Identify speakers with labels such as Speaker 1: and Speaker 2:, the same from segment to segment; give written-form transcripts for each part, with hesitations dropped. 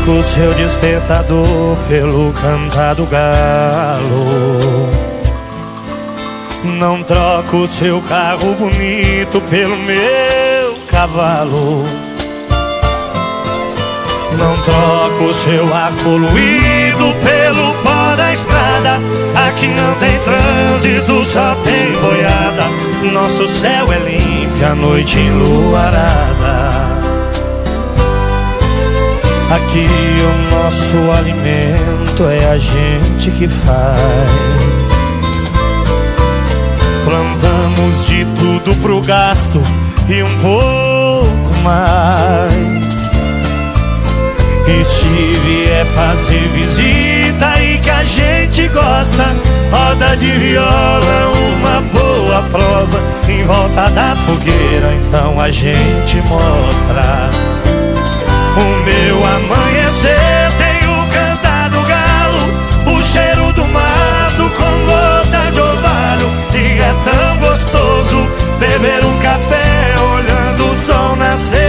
Speaker 1: troco seu despertador pelo cantar do galo. Não troco seu carro bonito pelo meu cavalo. Não troco seu ar poluído pelo pó da estrada. Aqui não tem trânsito, só tem boiada. Nosso céu é limpo, a noite enluarada. Aqui o nosso alimento é a gente que faz. Plantamos de tudo pro gasto e um pouco mais. E se vier fazer visita e que a gente gosta, roda de viola, uma boa prosa em volta da fogueira, então a gente mostra. O meu amanhecer tem o cantar do galo, o cheiro do mato com gota de orvalho. E é tão gostoso beber um café olhando o sol nascer.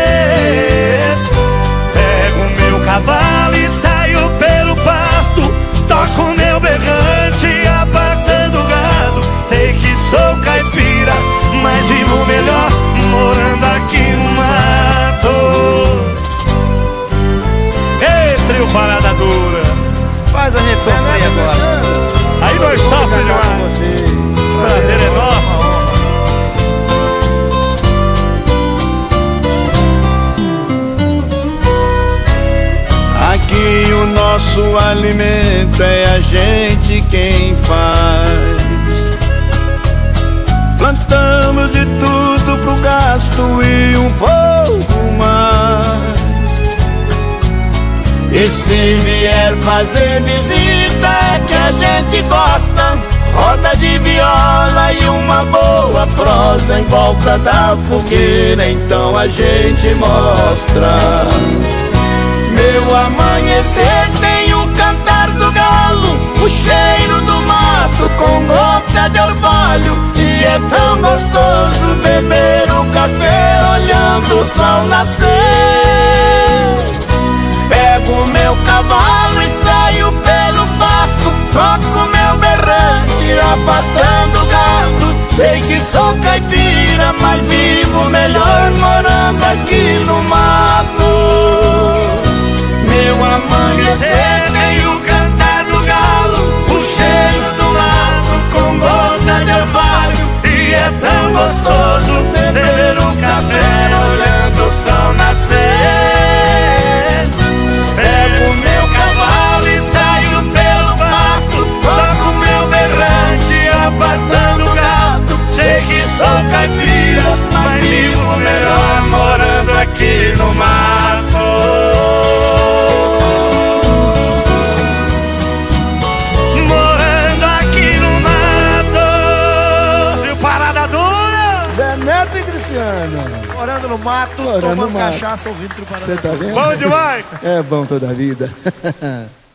Speaker 1: Pego o meu cavalo e saio pelo pasto, toco o meu berrante apartando o gado. Sei que sou caipira, mas vivo melhor morando aqui no mato. Trio Parada Dura,
Speaker 2: faz a gente sofrer agora.
Speaker 1: Aí nós sofremos demais. O prazer é nosso.
Speaker 3: Aqui o nosso alimento é a gente quem faz. Plantamos de tudo pro gasto e um pouco mais. E se vier fazer visita é que a gente gosta, roda de viola e uma boa prosa em volta da fogueira, então a gente mostra. Meu amanhecer tem o cantar do galo, o cheiro do mato com gota de orvalho. E é tão gostoso beber o café olhando o sol nascer. Pego o meu cavalo e saio pelo pasto, toco o meu berrante apartando o gado. Sei que sou caipira, mas vivo melhor morando aqui no mato. Meu amanhecer tem o cantar do galo, o cheiro do mato com gota de orvalho. E é tão gostoso beber um café olhando o sol nascer. Pego o meu cavalo e saio pelo pasto, toco o meu berrante apartando o gado. Sei que sou caipira, mas vivo melhor morando aqui no mato. Morando aqui no mato. Viu, Parada Dura?
Speaker 2: Zé Neto e Cristiano.
Speaker 1: Morando no mato,
Speaker 2: tomando
Speaker 1: cachaça, ouvindo Trio Parada Dura.
Speaker 2: Você tá vendo?
Speaker 1: Bom demais!
Speaker 2: É bom toda a vida.